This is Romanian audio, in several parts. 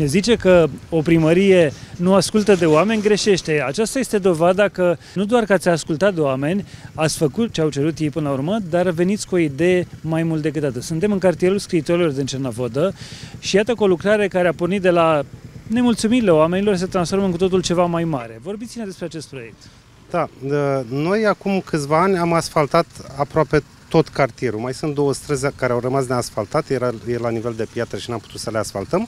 zice că o primărie nu ascultă de oameni, greșește. Aceasta este dovada că nu doar că ați ascultat de oameni, ați făcut ce au cerut ei până la urmă, dar veniți cu o idee mai mult decât atât. Suntem în cartierul scriitorilor din Cernavodă și iată că o lucrare care a pornit de la nemulțumirile oamenilor se transformă în cu totul ceva mai mare. Vorbiți-ne despre acest proiect. Da, noi acum câțiva ani am asfaltat aproape tot cartierul. Mai sunt 2 străzi care au rămas neasfaltate, e la nivel de piatră și n-am putut să le asfaltăm.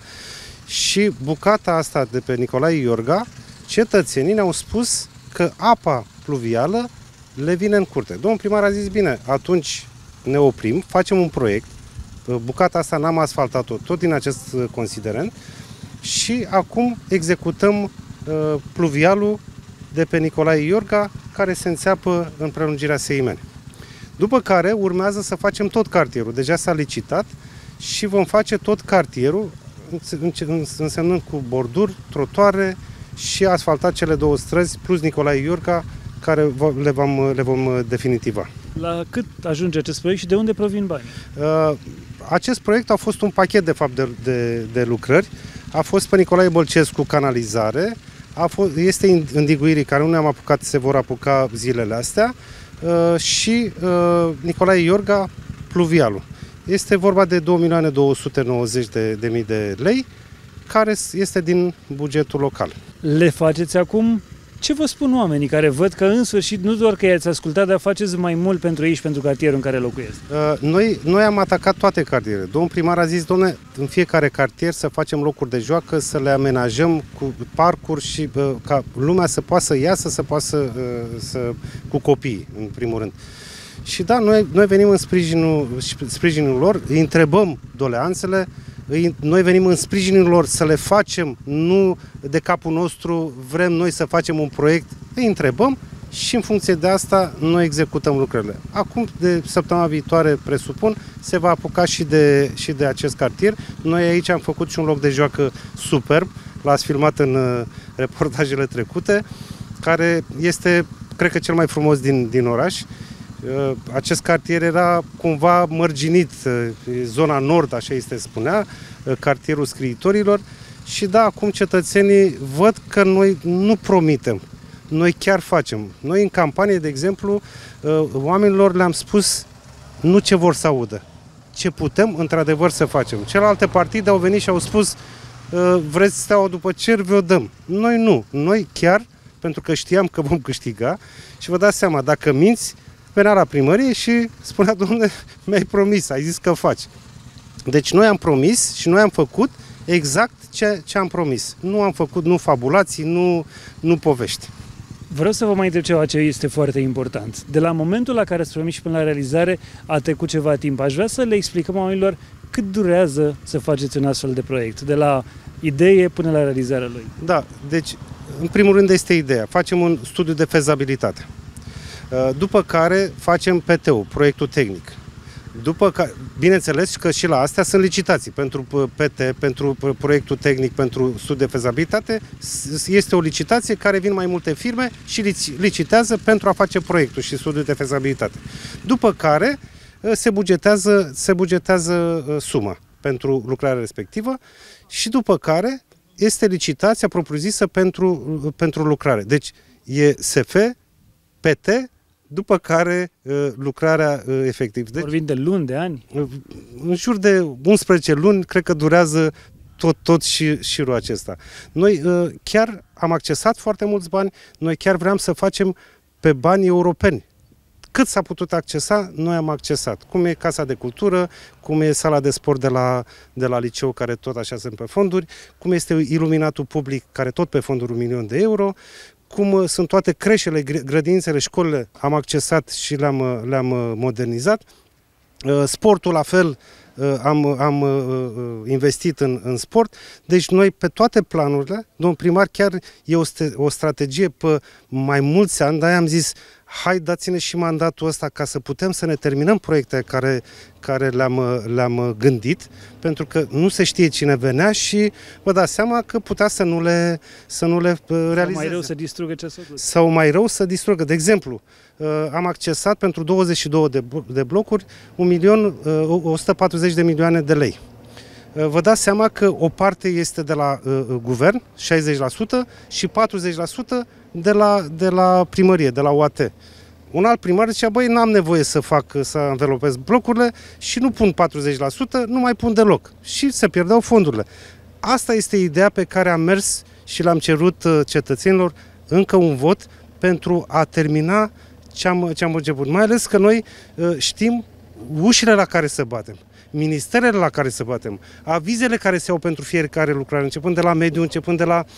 Și bucata asta de pe Nicolae Iorga, cetățenii ne-au spus că apa pluvială le vine în curte. Domnul primar a zis, bine, atunci ne oprim, facem un proiect. Bucata asta n-am asfaltat-o tot din acest considerent și acum executăm pluvialul de pe Nicolae Iorga, care se înțeapă în prelungirea Seimene. După care urmează să facem tot cartierul. Deja s-a licitat și vom face tot cartierul, însemnând cu borduri, trotuare și asfaltat cele 2 străzi, plus Nicolae Iorga, care le vom definitiva. La cât ajunge acest proiect și de unde provin banii? Acest proiect a fost un pachet, de fapt, de lucrări. A fost pe Nicolae Bălcescu canalizare, este îndiguirii care nu ne-am apucat, se vor apuca zilele astea, și Nicolae Iorga pluvialul. Este vorba de 2.290.000 de lei, care este din bugetul local. Le faceți acum? Ce vă spun oamenii care văd că în sfârșit nu doar că i-ați ascultat, dar faceți mai mult pentru ei și pentru cartierul în care locuiesc? Noi am atacat toate cartierele. Domnul primar a zis, dom'le, în fiecare cartier să facem locuri de joacă, să le amenajăm cu parcuri și ca lumea să poată să iasă, să poată cu copiii, în primul rând. Și da, noi venim în sprijinul lor, îi întrebăm doleanțele, noi venim în sprijinul lor să le facem, nu de capul nostru, vrem noi să facem un proiect, îi întrebăm și în funcție de asta noi executăm lucrările. Acum, de săptămâna viitoare, presupun, se va apuca și de acest cartier. Noi aici am făcut și un loc de joacă superb, l-ați filmat în reportajele trecute, care este, cred că, cel mai frumos din oraș. Acest cartier era cumva mărginit, zona nord, așa îi se spunea, cartierul scriitorilor. Și da, acum cetățenii văd că noi nu promitem, noi chiar facem. Noi în campanie, de exemplu, oamenilor le-am spus nu ce vor să audă, ce putem într-adevăr să facem. Celelalte partide au venit și au spus vreți steaua după cer, vă dăm. Noi nu, noi chiar, pentru că știam că vom câștiga și vă dați seama, dacă minți, venea la primărie și spunea, domnule, mi-ai promis, ai zis că faci. Deci noi am promis și noi am făcut exact ce am promis. Nu am făcut, nu fabulații, nu povești. Vreau să vă mai întreb ceva ce este foarte important. De la momentul la care ați promis și până la realizare a trecut ceva timp. Aș vrea să le explicăm oamenilor cât durează să faceți un astfel de proiect, de la idee până la realizarea lui. Da, deci, în primul rând este ideea. Facem un studiu de fezabilitate. După care facem PT-ul, proiectul tehnic. Bineînțeles că și la astea sunt licitații. Pentru PT, pentru proiectul tehnic, pentru studiu de fezabilitate, este o licitație care vin mai multe firme și licitează pentru a face proiectul și studiul de fezabilitate. După care se bugetează suma pentru lucrarea respectivă și după care este licitația propriu-zisă pentru lucrare. Deci e SF, PT, după care lucrarea efectiv. Deci, vorbim de luni, de ani? În jur de 11 luni, cred că durează tot șirul acesta. Noi chiar am accesat foarte mulți bani, noi chiar vreau să facem pe bani europeni. Cât s-a putut accesa, noi am accesat. Cum e Casa de Cultură, cum e sala de sport de la liceu, care tot așa sunt pe fonduri, cum este iluminatul public, care tot pe fonduri 1 milion de euro, cum sunt toate creșele, grădinițele, școlile, am accesat și le-am modernizat. Sportul la fel, am investit în sport. Deci noi pe toate planurile, domnul primar, chiar e o strategie pe mai mulți ani, dar am zis, hai dați-ne și mandatul ăsta ca să putem să ne terminăm proiecte care le-am gândit, pentru că nu se știe cine venea și vă dați seama că putea să nu le realizeze. Sau mai rău să distrugă ce s-a dus. Sau mai rău să distrugă. De exemplu, am accesat pentru 22 de blocuri 1.140.000.000 de lei. vă dați seama că o parte este de la guvern, 60%, și 40% de la primărie, de la UAT. Un alt primar zicea, băi, n-am nevoie să anvelopez blocurile și nu pun 40%, nu mai pun deloc. Și se pierdeau fondurile. Asta este ideea pe care am mers și l-am cerut cetățenilor, încă un vot pentru a termina ce am început. Mai ales că noi știm ușile la care să batem, ministerele la care să batem, avizele care se iau pentru fiecare lucrare, începând de la mediu, începând de la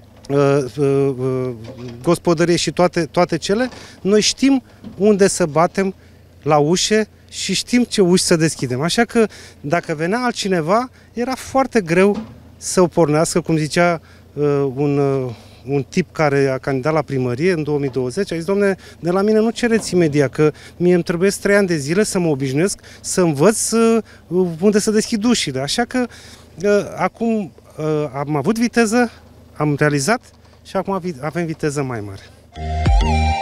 gospodărie și toate cele, noi știm unde să batem la ușe și știm ce uși să deschidem. Așa că dacă venea altcineva, era foarte greu să o pornească, cum zicea un tip care a candidat la primărie în 2020, a zis, domne, de la mine nu cereți imediat, că mie îmi trebuie 3 ani de zile să mă obișnuiesc, să învăț unde să deschid ușile. Așa că acum am avut viteză, am realizat și acum avem viteză mai mare.